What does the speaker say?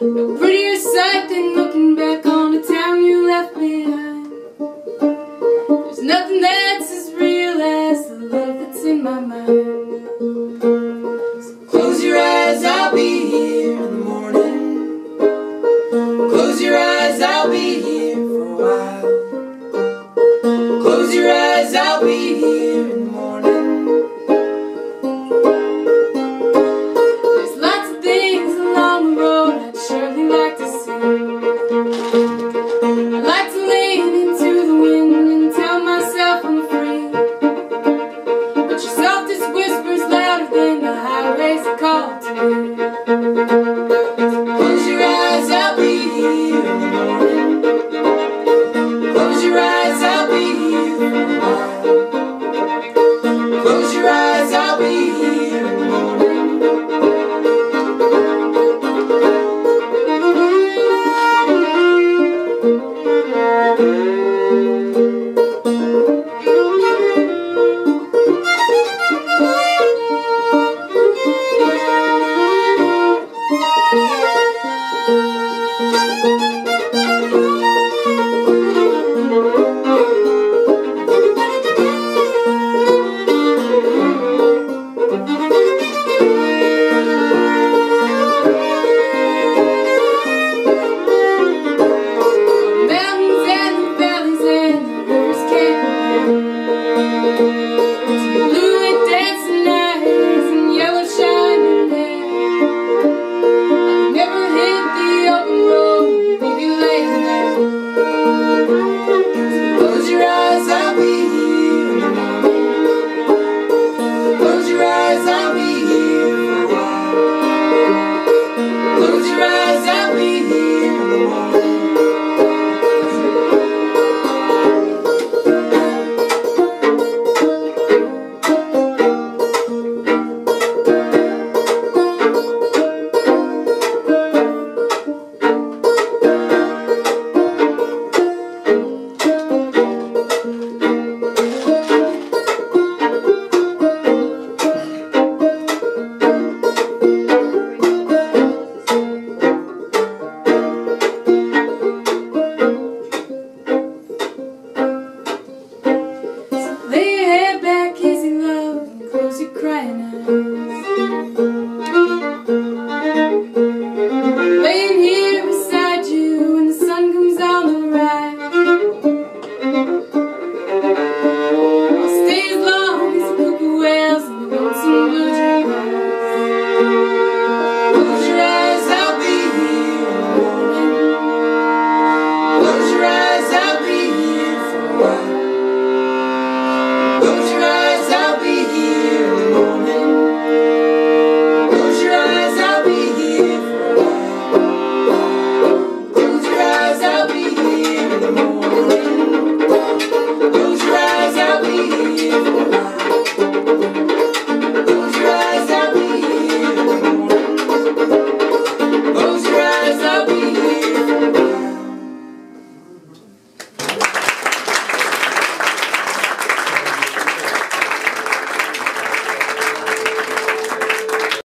No prettier sight than looking back on the town you left behind. There's nothing that's as real as the love that's in my mind. So close your eyes, I'll be here in the morning. Close your eyes, I'll be here for a while. Close your eyes, I'll be here in the morning. There's lots of things along the road I'd surely like to see. I'd like to lean into the wind and tell myself I'm free. But your softest whisper's louder than the highways that call to me. Close your eyes, I'll be here in the morning. Close your eyes, I'll be here for a while. Close your eyes, I'll be here in the morning.